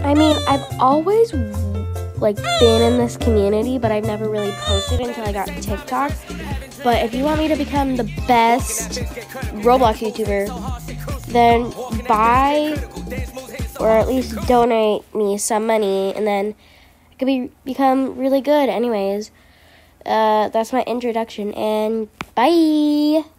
I mean, I've always like been in this community, but I've never really posted until I got TikTok. But if you want me to become the best Roblox YouTuber, then buy or at least donate me some money, and then I could become really good. Anyways, that's my introduction, and bye.